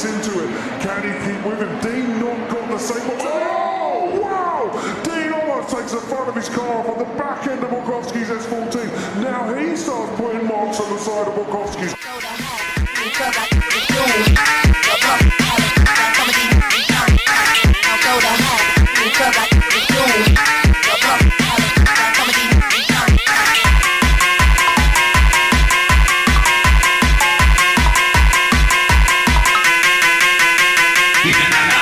into it. Can he keep with him? Dean not got the same. Oh, wow! Dean almost takes the front of his car off on the back end of Bukowski's S14. Now he starts putting marks on the side of Bukowski's. We can